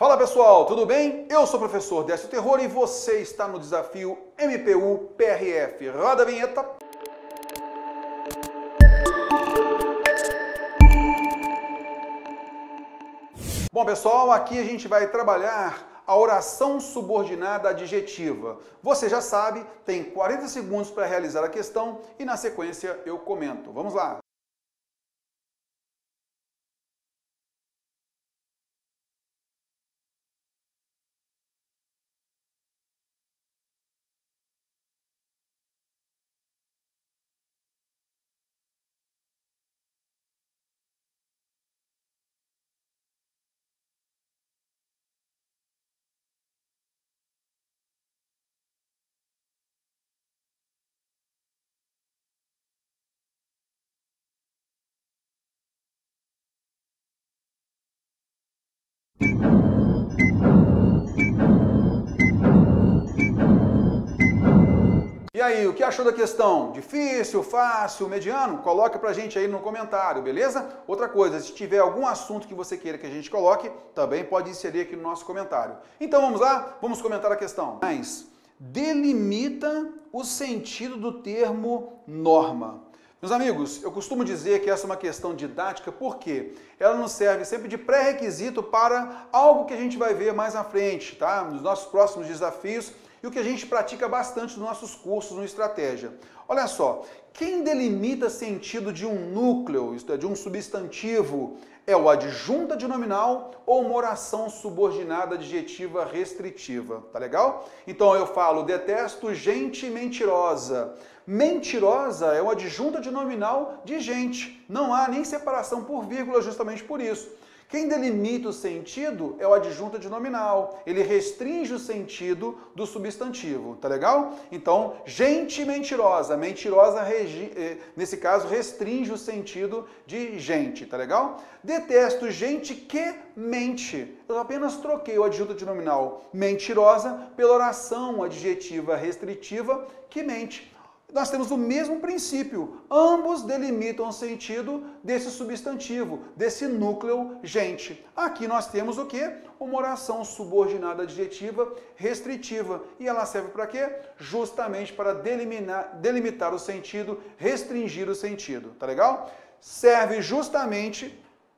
Fala pessoal, tudo bem? Eu sou o professor Décio Terror e você está no desafio MPU-PRF. Roda a vinheta. Bom pessoal, aqui a gente vai trabalhar a oração subordinada adjetiva. Você já sabe, tem 40 segundos para realizar a questão e na sequência eu comento. Vamos lá! E aí, o que achou da questão? Difícil, fácil, mediano? Coloque pra gente aí no comentário, beleza? Outra coisa, se tiver algum assunto que você queira que a gente coloque, também pode inserir aqui no nosso comentário. Então vamos lá? Vamos comentar a questão. Mas delimita o sentido do termo norma. Meus amigos, eu costumo dizer que essa é uma questão didática porque ela nos serve sempre de pré-requisito para algo que a gente vai ver mais à frente, tá? Nos nossos próximos desafios e o que a gente pratica bastante nos nossos cursos no Estratégia. Olha só, quem delimita sentido de um núcleo, isto é, de um substantivo, é o adjunto adnominal ou uma oração subordinada adjetiva restritiva, tá legal? Então eu falo, detesto gente mentirosa. Mentirosa é o adjunto adnominal de gente. Não há nem separação por vírgula justamente por isso. Quem delimita o sentido é o adjunto adnominal. Ele restringe o sentido do substantivo, tá legal? Então, gente mentirosa. Mentirosa, nesse caso, restringe o sentido de gente, tá legal? Detesto gente que mente. Eu apenas troquei o adjunto adnominal mentirosa pela oração adjetiva restritiva que mente. Nós temos o mesmo princípio. Ambos delimitam o sentido desse substantivo, desse núcleo gente. Aqui nós temos o quê? Uma oração subordinada adjetiva restritiva. E ela serve para quê? Justamente para delimitar o sentido, restringir o sentido. Tá legal? Serve justamente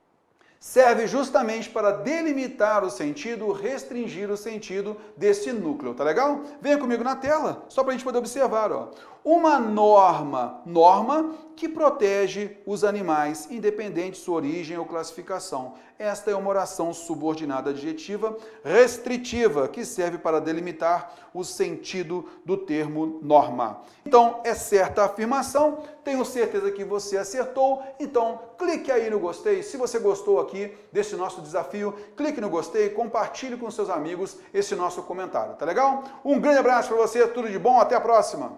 para delimitar o sentido, restringir o sentido desse núcleo, tá legal? Venha comigo na tela, só para a gente poder observar, ó. Uma norma que protege os animais, independente de sua origem ou classificação. Esta é uma oração subordinada adjetiva restritiva, que serve para delimitar o sentido do termo norma. Então, é certa a afirmação, tenho certeza que você acertou, então clique aí no gostei. Se você gostou aqui desse nosso desafio, clique no gostei, compartilhe com seus amigos esse nosso comentário, tá legal? Um grande abraço para você, tudo de bom, até a próxima!